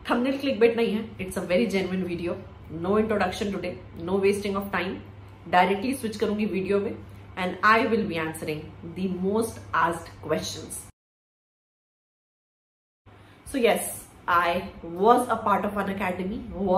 Thumbnail clickbait नहीं है, it's a very genuine video. No introduction today, no wasting of time. Directly switch करूंगी video में and I will be answering the most asked questions. So yes, I was a part of Unacademy,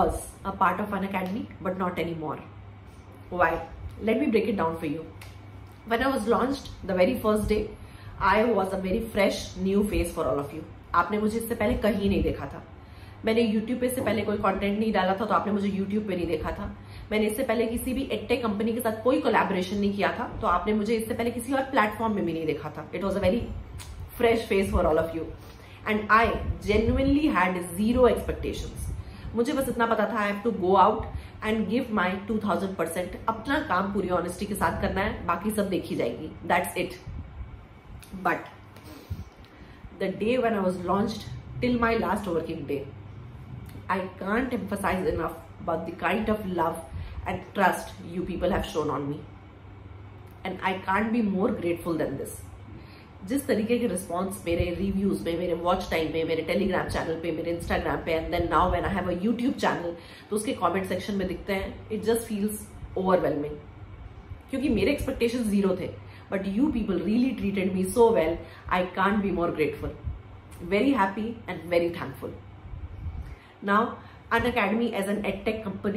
but not anymore. Why? Let me break it down for you. When I was launched, the very first day, I was a very fresh new face for all of you. आपने मुझे इससे पहले कहीं नहीं देखा था. मैंने YouTube पे से पहले कोई कंटेंट नहीं डाला था, तो आपने मुझे YouTube पे नहीं देखा था. मैंने इससे पहले किसी भी एडटेक कंपनी के साथ कोई कोलैबोरेशन नहीं किया था, तो आपने मुझे इससे पहले किसी और प्लेटफॉर्म में भी नहीं देखा था. It was a very fresh face for all of you. And I genuinely had zero expectations. मुझे बस इतना पता था I have to go out and give my 2000%. अपना काम पूरी ऑनेस्टी के साथ करना है, बाकी सब देखी जाएगी. That's it. But the day when I was launched till my last working day, I can't emphasize enough about the kind of love and trust you people have shown on me. And I can't be more grateful than this. जिस तरीके के response मेरे reviews में, मेरे watch time में, मेरे Telegram channel पे, मेरे इंस्टाग्राम पे, and then now when I have a YouTube channel, तो उसके कमेंट सेक्शन में दिखते हैं, इट जस्ट फील्स ओवरवेलमिंग. क्योंकि मेरे एक्सपेक्टेशंस जीरो थे, but you people really treated me so well. I can't be more grateful. Very happy and very thankful. Now Unacademy as an edtech company,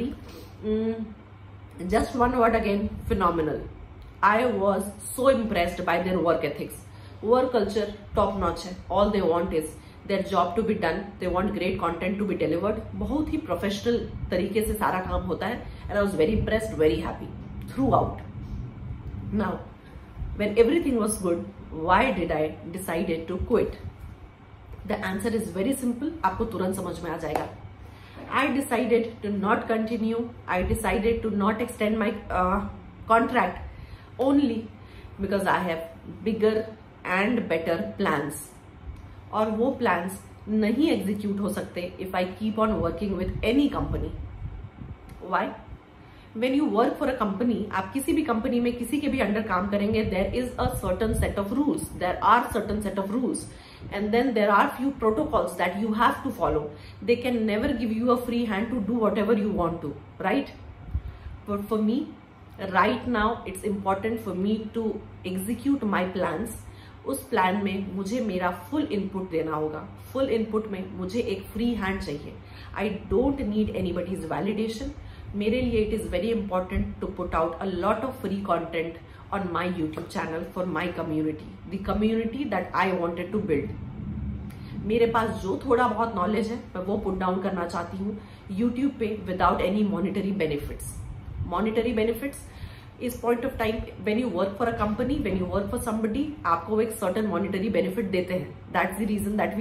just one word again, phenomenal. I was so impressed by their work ethics. Work culture top notch है. All they want is their job to be done. They want great content to be delivered. बहुत ही professional तरीके से सारा काम होता है. And I was very impressed, very happy throughout. Now, when everything was good, why did I decided to quit? The answer is very simple. आपको तुरंत समझ में आ जाएगा. I decided to not continue. I decided to not extend my contract only because I have bigger and better plans. और वो plans नहीं execute हो सकते if I keep on working with any company. Why? When you work for a company, आप किसी भी company में किसी के भी अंडर काम करेंगे, there is a certain set of rules. There are certain set of rules. And then there are few protocols that you have to follow. They can never give you a free hand to do whatever you want to, right? But for me, right now, it's important for me to execute my plans. उस plan में मुझे मेरा full input देना होगा. Full input में मुझे एक free hand चाहिए. I don't need anybody's validation. मेरे लिए it is very important to put out a lot of free content on my YouTube channel for my community, the community that I wanted to build. मेरे पास जो थोड़ा बहुत knowledge है मैं वो put down करना चाहती हूँ YouTube पे without any monetary benefits. Monetary benefits इस point of time when you work for a company, when you work for somebody, आपको एक सर्टेन मॉनिटरी बेनिफिट देते हैं. That's the reason that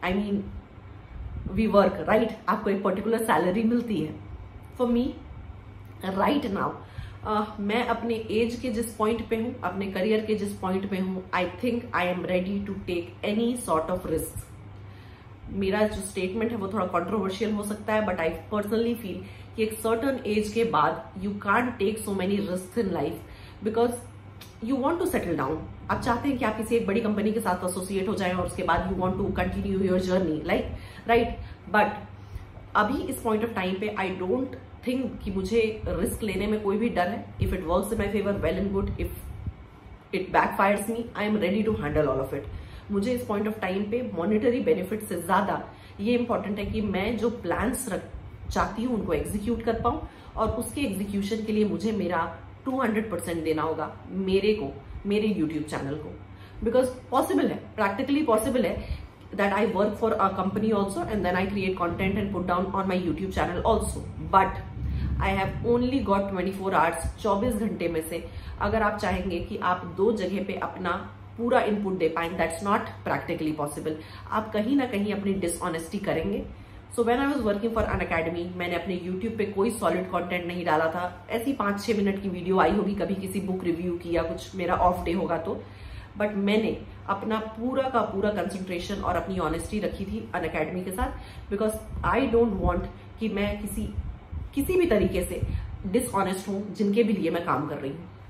we work, right? आपको एक particular salary मिलती है. For me right now, मैं अपने एज के जिस पॉइंट पे हूँ, अपने करियर के जिस पॉइंट पे हूँ, I think I am ready to take any sort of risk. मेरा जो स्टेटमेंट है वो थोड़ा कंट्रोवर्शियल हो सकता है, बट आई पर्सनली फील कि एक सर्टन एज के बाद you can't take so many risk in life because you want to settle down. आप चाहते हैं कि आप किसी एक बड़ी कंपनी के साथ एसोसिएट हो जाए और उसके बाद you want to continue your journey, like, right? But अभी इस पॉइंट ऑफ टाइम पे आई डोंट थिंक कि मुझे रिस्क लेने में कोई भी डर है. If it works in my favour, well and good. If it backfires me, I am ready to handle all of it. मुझे इस पॉइंट ऑफ टाइम पे मॉनिटरी बेनिफिट से ज्यादा ये इंपॉर्टेंट है कि मैं जो प्लान्स चाहती हूँ उनको एग्जीक्यूट कर पाऊं, और उसके एग्जीक्यूशन के लिए मुझे मेरा 200% देना होगा मेरे यूट्यूब चैनल को. बिकॉज पॉसिबल है, प्रैक्टिकली पॉसिबल है that I work for a company also and then I create content and put down on my YouTube channel also. But I have only got 24 hours, 24 घंटे में से अगर आप चाहेंगे कि आप दो जगह पे अपना पूरा इनपुट दे पाएं, that's not practically possible. आप कहीं ना कहीं अपनी डिसऑनेस्टी करेंगे. So when I was working for Unacademy, मैंने अपने YouTube पे कोई सॉलिड कंटेंट नहीं डाला था. ऐसी 5-6 मिनट की वीडियो आई होगी कभी किसी बुक रिव्यू की या कुछ मेरा ऑफ डे होगा तो. बट मैंने अपना पूरा का पूरा कंसंट्रेशन और अपनी ऑनेस्टी रखी थी Unacademy के साथ, बिकॉज आई डोंट वांट कि मैं किसी भी तरीके से डिसऑनेस्ट हूं जिनके भी लिए मैं काम कर रही हूं.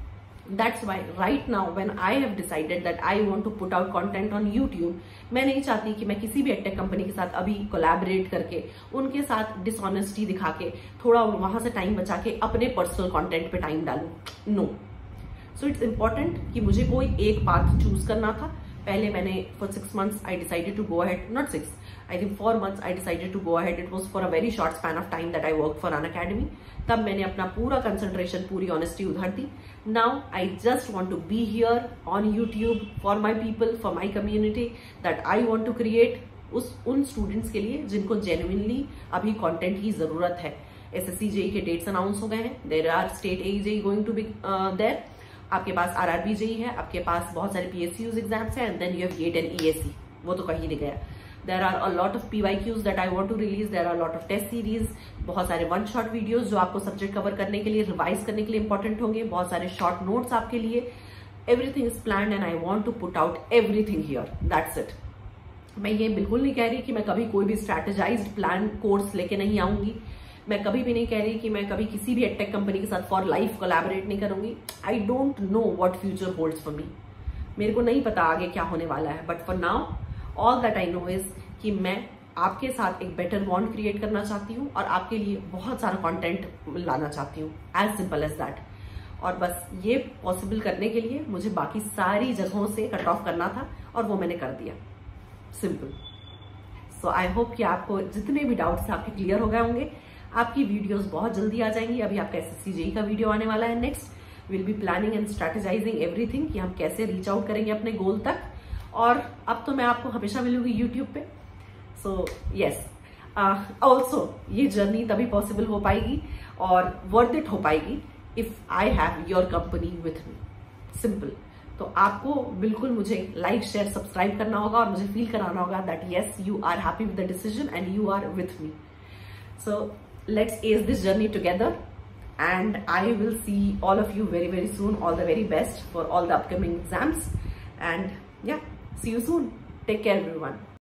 That's why right now when I have decided that I want to put out content on YouTube, मैं नहीं चाहती कि मैं किसी भी एडटेक कंपनी के साथ अभी कोलैबोरेट करके उनके साथ डिसऑनेस्टी दिखा के थोड़ा वहां से टाइम बचा के अपने पर्सनल कंटेंट पे टाइम डालूं. नो. सो इट्स इम्पोर्टेंट कि मुझे कोई एक पाथ चूज करना था. पहले मैंने for 6 months I decided to go ahead, not 6, I think 4 months I decided to go ahead. It was for a very short span of time that I worked for Unacademy. तब मैंने अपना पूरा concentration, पूरी honesty उधर दी. Now I just want to be here on YouTube for my people, for my community, that I want to create उन students के लिए जिनको जेन्युइनली अभी कंटेंट की जरूरत है. SSC JEE के डेट्स अनाउंस हो गए हैं. There are state AE JEE going to be there. आपके पास RRB JEE है, आपके पास बहुत सारे PSUs एग्जाम्स हैं, and then you have GATE and ESE. वो तो कहीं नहीं गया. There are a lot of PYQs that I want to release. There are a lot of test series. बहुत सारे वन शॉट वीडियोस जो आपको सब्जेक्ट कवर करने के लिए, रिवाइज करने के लिए इंपॉर्टेंट होंगे. बहुत सारे शॉर्ट नोट्स आपके लिए. Everything is planned and I want to put out everything here. That's it. मैं ये बिल्कुल नहीं कह रही कि मैं कभी कोई भी स्ट्रैटेजाइज्ड प्लान कोर्स लेके नहीं आऊंगी. मैं कभी भी नहीं कह रही कि मैं कभी किसी भी एडटेक कंपनी के साथ फॉर लाइफ कोलैबोरेट नहीं करूंगी. I don't know what future holds for me. मेरे को नहीं पता आगे क्या होने वाला है. But for now all that I know is कि मैं आपके साथ एक बेटर बॉन्ड क्रिएट करना चाहती हूँ और आपके लिए बहुत सारा कंटेंट लाना चाहती हूँ. As simple as that. और बस ये पॉसिबल करने के लिए मुझे बाकी सारी जगहों से कट ऑफ करना था और वो मैंने कर दिया. सिंपल. सो आई होप कि आपको जितने भी डाउट्स आपके क्लियर हो गए होंगे. आपकी वीडियोस बहुत जल्दी आ जाएंगी. अभी आपका SSC JEE का वीडियो आने वाला है. Next will be planning and strategizing everything कि हम कैसे रीच आउट करेंगे अपने गोल तक. और अब तो मैं आपको हमेशा मिलूंगी यूट्यूब पे. सो यस, ऑल्सो ये जर्नी तभी पॉसिबल हो पाएगी और वर्थ इट हो पाएगी if I have your company with me. Simple. तो आपको बिल्कुल मुझे लाइक, शेयर, सब्सक्राइब करना होगा और मुझे फील कराना होगा that yes you are happy with the decision and you are with me. So let's ace this journey together, and I will see all of you very, very soon. All the very best for all the upcoming exams, and yeah, see you soon. Take care everyone.